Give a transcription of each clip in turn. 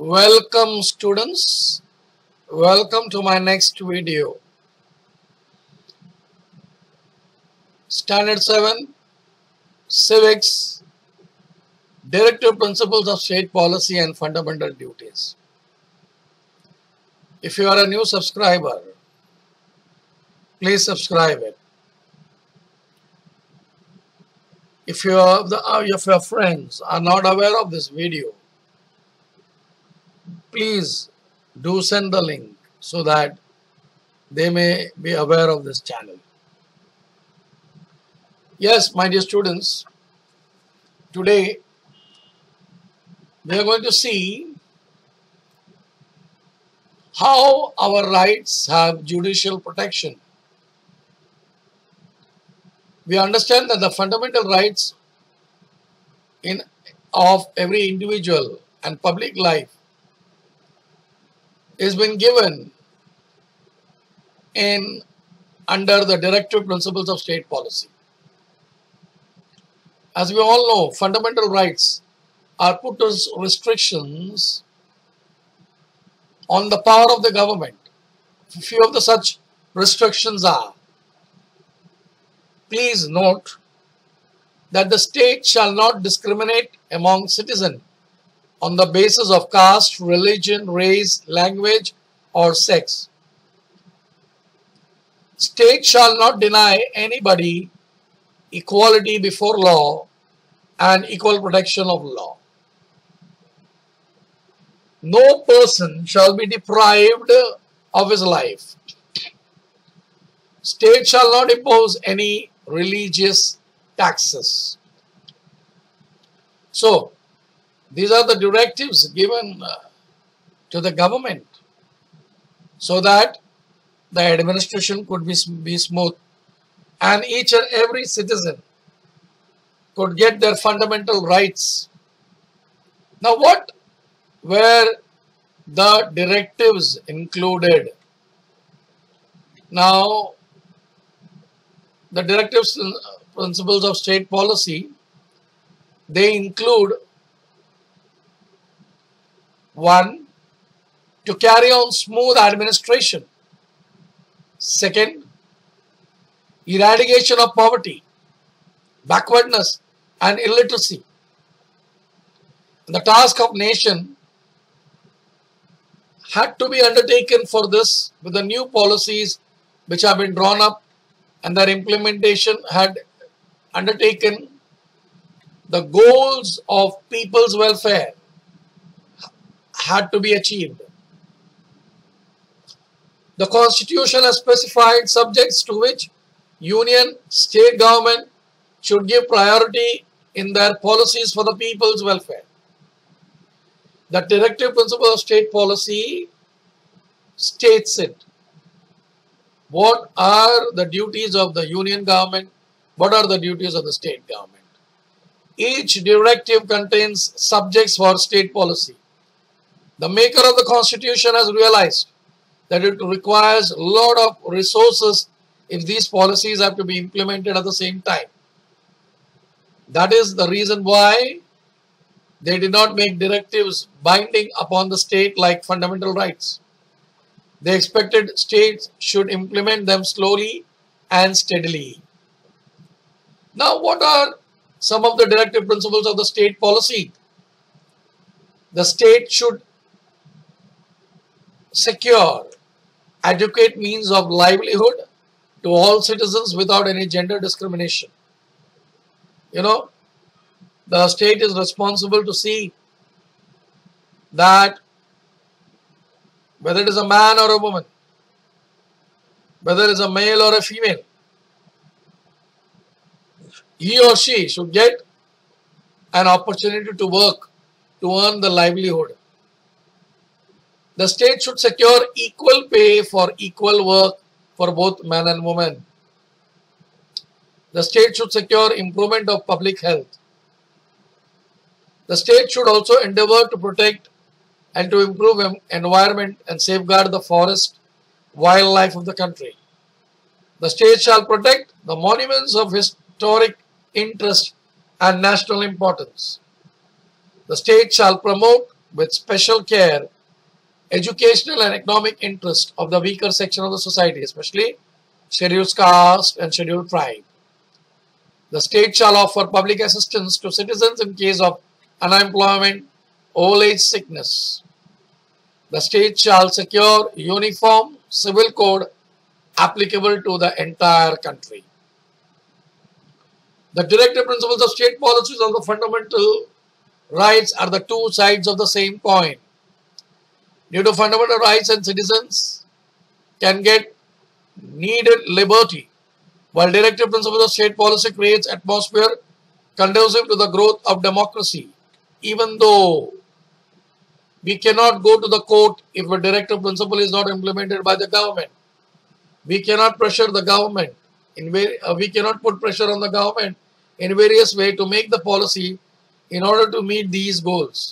Welcome students, welcome to my next video. Standard 7 Civics Directive Principles of State Policy and Fundamental Duties. If you are a new subscriber, please subscribe it. If your friends are not aware of this video, please do send the link so that they may be aware of this channel. Yes, my dear students, today we are going to see how our rights have judicial protection. We understand that the fundamental rights of every individual and public life is been given under the directive principles of state policy. As we all know, fundamental rights are put as restrictions on the power of the government. A few of the such restrictions are: please note that the state shall not discriminate among citizens on the basis of caste, religion, race, language, or sex. State shall not deny anybody equality before law and equal protection of law. No person shall be deprived of his life. State shall not impose any religious taxes. So, these are the directives given to the government so that the administration could be smooth and each and every citizen could get their fundamental rights. Now, what were the directives included? Now, the directives principles of state policy, they include: 1. To carry on smooth administration. 2. Eradication of poverty, backwardness and illiteracy. The task of nation had to be undertaken for this with the new policies which have been drawn up, and their implementation had undertaken the goals of people's welfare had to be achieved. The Constitution has specified subjects to which union, state government should give priority in their policies for the people's welfare. The directive principle of state policy states it. What are the duties of the union government? What are the duties of the state government? Each directive contains subjects for state policy. The maker of the Constitution has realized that it requires a lot of resources if these policies have to be implemented at the same time. That is the reason why they did not make directives binding upon the state like fundamental rights. They expected states should implement them slowly and steadily. Now, what are some of the directive principles of the state policy? The state should secure adequate means of livelihood to all citizens without any gender discrimination. You know, the state is responsible to see that whether it is a man or a woman, whether it is a male or a female, he or she should get an opportunity to work, to earn the livelihood. The state should secure equal pay for equal work for both men and women. The state should secure improvement of public health. The state should also endeavor to protect and to improve environment and safeguard the forest, wildlife of the country. The state shall protect the monuments of historic interest and national importance. The state shall promote with special care educational and economic interest of the weaker section of the society, especially scheduled caste and scheduled tribe. The state shall offer public assistance to citizens in case of unemployment, old age, sickness. The state shall secure uniform civil code applicable to the entire country. The directive principles of state policies on the fundamental rights are the two sides of the same coin. Due to fundamental rights, and citizens can get needed liberty, while directive principles of state policy creates atmosphere conducive to the growth of democracy. Even though we cannot go to the court if a directive principle is not implemented by the government. We cannot pressure the government. We cannot put pressure on the government in various ways to make the policy in order to meet these goals.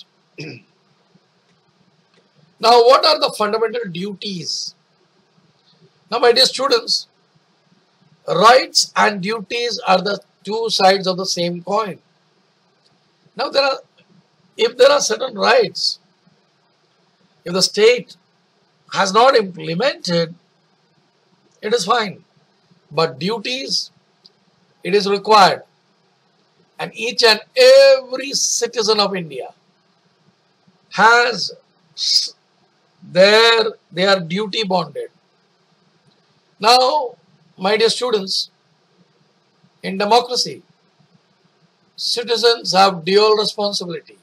Now, what are the fundamental duties? Now, my dear students, rights and duties are the two sides of the same coin. Now, if there are certain rights, if the state has not implemented, it is fine. But duties, it is required. And each and every citizen of India has they are duty bonded. Now, my dear students, in democracy, citizens have dual responsibility.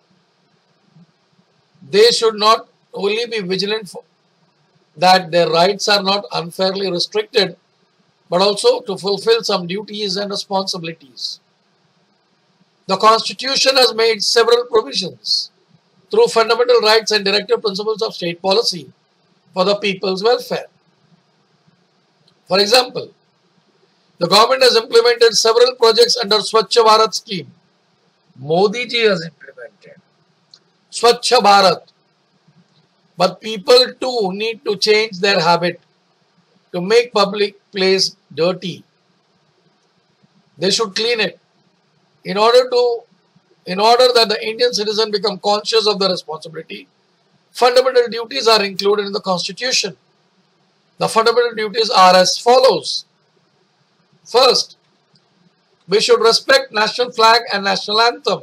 They should not only be vigilant that their rights are not unfairly restricted, but also to fulfill some duties and responsibilities. The Constitution has made several provisions through fundamental rights and directive principles of state policy for the people's welfare. For example, the government has implemented several projects under Swachh Bharat scheme. Modi ji has implemented Swachh Bharat. But people too need to change their habit to make public place dirty. They should clean it. In order that the Indian citizen become conscious of the responsibility, fundamental duties are included in the Constitution. The fundamental duties are as follows. First, we should respect national flag and national anthem.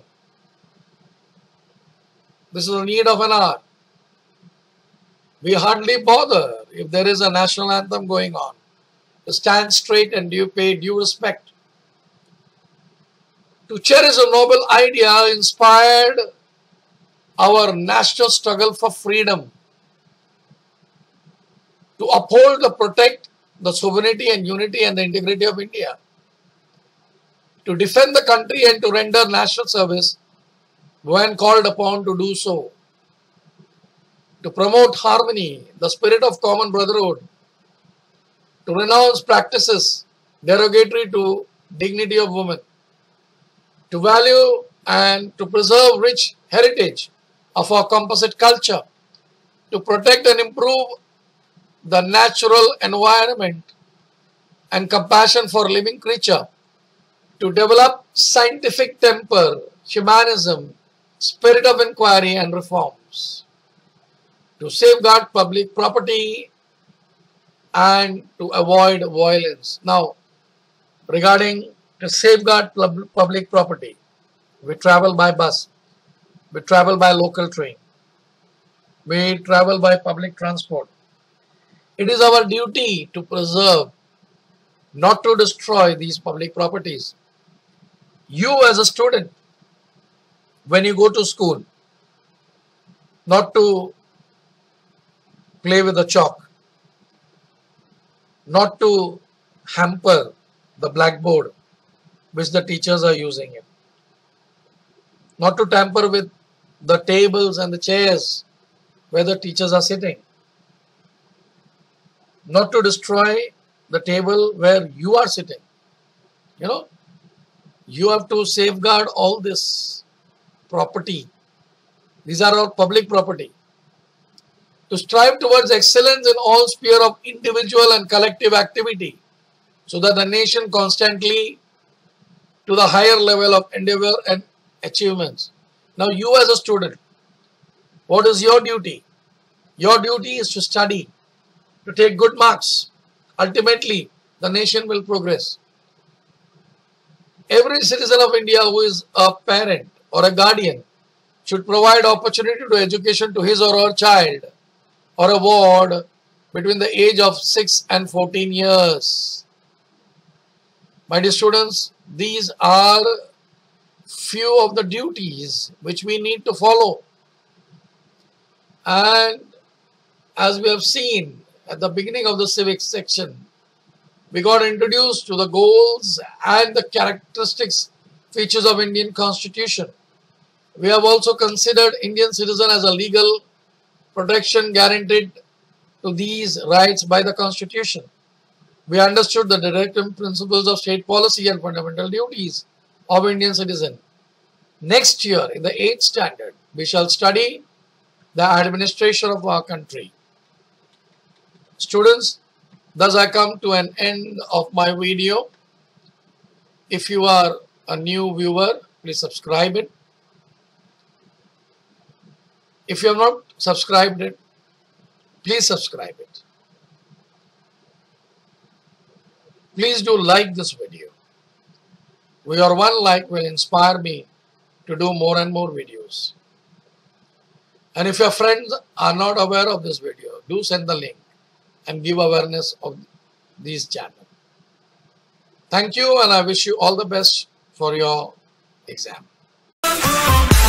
This is a need of an hour. We hardly bother if there is a national anthem going on. To stand straight and pay due respect. To cherish a noble idea inspired our national struggle for freedom. To uphold and protect the sovereignty and unity and the integrity of India. To defend the country and to render national service when called upon to do so. To promote harmony, the spirit of common brotherhood. To renounce practices derogatory to dignity of women. To value and to preserve rich heritage of our composite culture. To protect and improve the natural environment and compassion for living creature. To develop scientific temper, humanism, spirit of inquiry and reforms. To safeguard public property and to avoid violence. Now, regarding to safeguard public property, we travel by bus, we travel by local train, we travel by public transport. It is our duty to preserve, not to destroy these public properties. You as a student, when you go to school, not to play with the chalk, not to hamper the blackboard which the teachers are using it, not to tamper with the tables and the chairs where the teachers are sitting, not to destroy the table where you are sitting. You know, you have to safeguard all this property. These are all public property. To strive towards excellence in all sphere of individual and collective activity, so that the nation constantly to the higher level of endeavor and achievements. Now, you as a student, What is your duty? Your duty is to study, to take good marks. Ultimately, the nation will progress. Every citizen of India who is a parent or a guardian should provide opportunity to education to his or her child or a ward between the age of 6 and 14 years. My dear students, these are few of the duties which we need to follow. And as we have seen at the beginning of the civics section, we got introduced to the goals and the characteristics, features of Indian Constitution. We have also considered Indian citizen as a legal protection guaranteed to these rights by the Constitution. We understood the directive principles of state policy and fundamental duties of Indian citizen. Next year, in the 8th standard, we shall study the administration of our country. Students, thus I come to an end of my video. If you are a new viewer, please subscribe it. If you have not subscribed it, please subscribe it. Please do like this video. Your one like will inspire me to do more and more videos. And if your friends are not aware of this video, do send the link and give awareness of this channel. Thank you, and I wish you all the best for your exam.